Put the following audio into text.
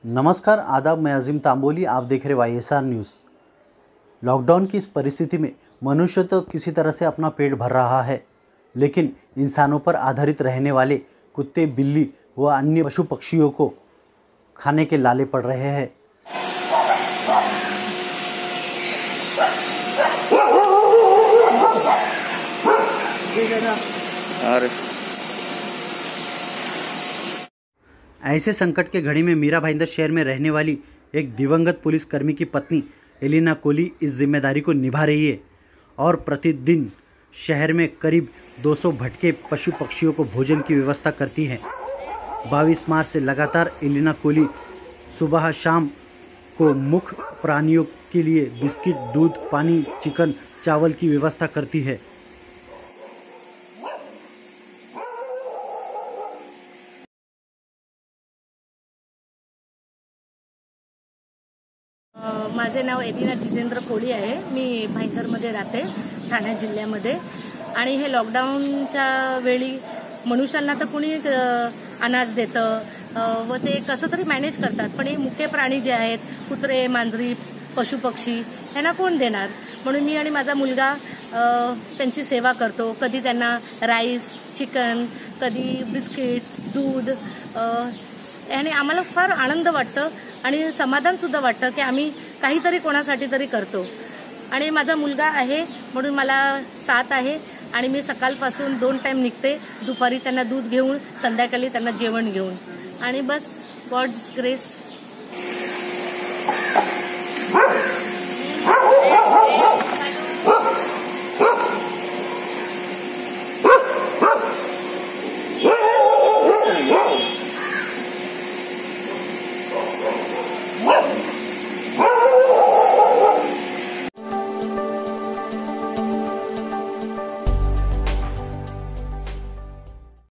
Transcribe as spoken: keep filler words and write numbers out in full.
नमस्कार, आदाब। मैं अजीम तांबोली, आप देख रहे Y S R news. Lockdown की इस परिस्थिति में मनुष्य तो किसी तरह से अपना पेट भर रहा है, लेकिन इंसानों पर आधारित रहने वाले कुत्ते, बिल्ली व अन्य पशु पक्षियों को खाने के लाले पड़ रहे हैं। अरे ऐसे संकट के घड़ी में मीरा भाईंदर शहर में रहने वाली एक दिवंगत पुलिसकर्मी की पत्नी एलिना कोली इस जिम्मेदारी को निभा रही है और प्रतिदिन शहर में करीब दो सौ भटके पशु पक्षियों को भोजन की व्यवस्था करती है। बाईस मार्च से लगातार एलिना कोली सुबह शाम को मुख्य प्राणियों के लिए बिस्किट, दूध, पानी, चिकन, चावल की व्यवस्था करती है। माझे नाव एलिना जितेंद्र कोली आहे। मी भाईंदरमध्ये राहते, ठाणे जिल्ह्यामध्ये। आणि हे लॉकडाऊनच्या वेळी मनुष्यांना तर कुणी अनाज देतं व ते कसं तरी मॅनेज करतात, पण हे मुके प्राणी जे आहेत, कुत्रे, मांजरी, पशुपक्षी, यांना कोण देणार? म्हणून मी आणि माझा मुलगा त्यांची सेवा करतो। कधी त्यांना राईस, चिकन, कधी बिस्किट्स, दूध, याने आम्हाला फार आनंद वाटतं आणि समाधान सुद्धा वाटतं की आम्ही काहीतरी कोणासाठी तरी करतो। आणि माझा मुलगा आहे म्हणून मला साथ आहे आणि मी सकाळपासून दोन टाइम निघते, दुपारी त्यांना दूध घेऊन, संध्याकाळी त्यांना जेवण घेऊन, आणि बस गॉड्स ग्रेस।